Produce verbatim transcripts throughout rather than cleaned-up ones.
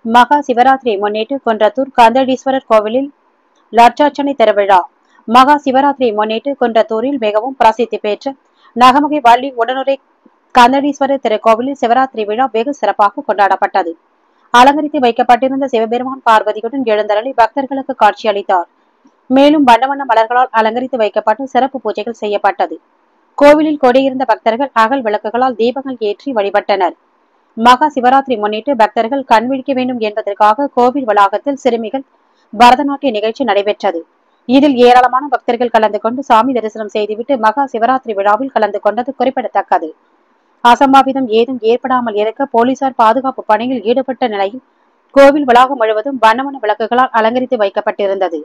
மகா சிவராத்திரியை முன்னிட்டு குன்றத்தூர் கந்தடீஸ்வரர் கோவிலில் லட்சார்ச்சனை திருவிழா. மகா சிவராத்திரியை முன்னிட்டு குன்றத்தூரில் மிகவும் பிரசித்தி பெற்ற நகமகை வள்ளி உடனுரை கந்தடீஸ்வரர் திருக்கோவிலில் சிவராத்திரி விழா வெகு சிறப்பாக கொண்டாடப்பட்டது. அலங்கரித்து வைக்கப்பட்டிருந்த சிவபெருமான் பார்வதியுடன் எழுந்தருளி பக்தர்களுக்கு காட்சியளித்தார். மேலும் வண்ண வண்ண மலர்களால் அலங்கரித்து வைக்கப்பட்டு சிறப்பு பூஜைகள் செய்யப்பட்டது. கோவிலில் கொடியிருந்த பக்தர்கள் அகல் விளக்குகளால் தீபங்கள் ஏற்றி வழிபட்டனர். மகா சிவராத்திரி முன்னிட்டு பக்தர்கள் கண்விழிக்க வேண்டும் என்பதற்காக கோவில் வளாகத்தில் சிறுமிகள் பரதநாட்டிய நிகழ்ச்சி நடைபெற்றது. இதில் ஏராளமான பக்தர்கள் கலந்து கொண்டு சாமி தரிசனம் செய்துவிட்டு மகா சிவராத்திரி விழாவில் கலந்து கொண்டது குறிப்பிடத்தக்கது. அசம்பாவிதம் ஏதும் ஏற்படாமல் இருக்க போலீசார் பாதுகாப்பு பணியில் ஈடுபட்ட நிலையில் கோவில் வளாகம் முழுவதும் வண்ண வண்ண விளக்குகளால் அலங்கரித்து வைக்கப்பட்டிருந்தது.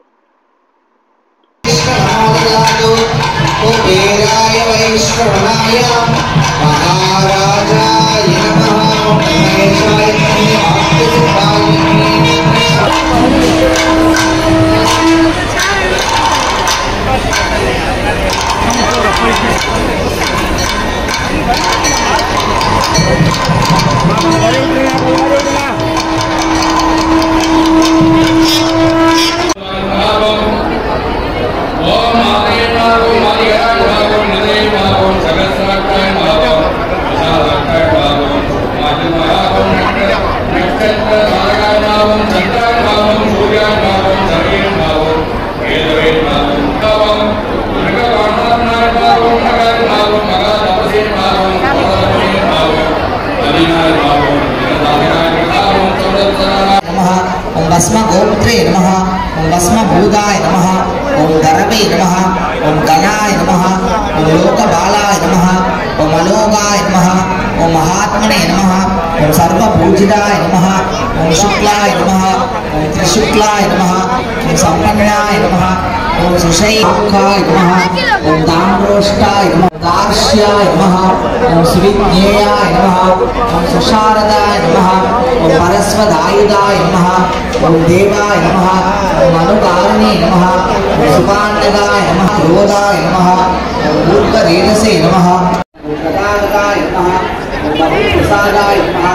ओम भस्म गोत्रे नमः, ओम भस्म भूताय नमः, ओम गरवे नमः, ओम गणाय नमः, ओम लोकबालाय नमः, ओम अलोगाय नमः, ओम महात्मने नमः, ओम सर्वपूजिताय नमः, ओम शुक्लाय नमः, ओम त्रिशुक्लाय नमः, ओम संपन्नाय नमः, ओम सुषैकाय नमः, ओम दाम्रोष्टाय नमः, दार्श्याय नमः, ओम सुविज्ञेयाय नमः, ओम सुशारदाय नमः, ओम परस्वदायुधाय नमः, ओम देवाय नमः, ओम अनुकारणे नमः, ओम सुपाण्डगाय नमः, क्रोधाय नमः, ओम मूर्खरेतसे नमः, ओम प्रदायकाय नमः, ओम बहुप्रसादाय नमः,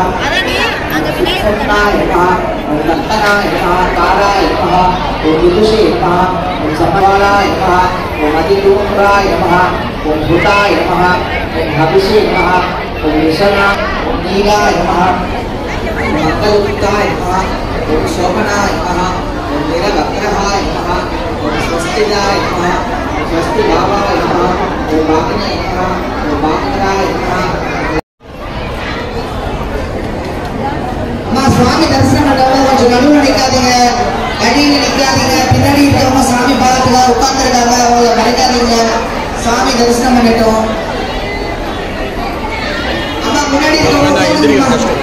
ओम नमः, ओम दत्तनाय नमः, कालाय नमः, ओम विदुषे नमः, ओम समवालाय नमः, ओम अतिदूम्राय नमः, ओम भूताय नमः, ओम हविषे नमः, ओम विषणाय, ओम नीलाय नमः, ओम मंगलयुक्ताय नमः, ओम शोभनाय नमः, ओम वीरभद्राय नमः, ओम स्वस्तिदाय नमः, ओम स्वस्तिभावाय नमः, ओम वाग्ने नमः, ओम वाग्राय नमः. स्वामी दर्शन கொஞ்சம் நடுவுல நிக்காதீங்க, அடியில நிக்காதீங்க, பின்னாடி இருக்கவங்க சாமி பார்த்துக்க உட்கார்ந்துருக்காங்க, அவங்க மறைக்காதீங்க, சாமி தரிசனம் பண்ணட்டும். அம்மா முன்னாடி இருக்கவங்க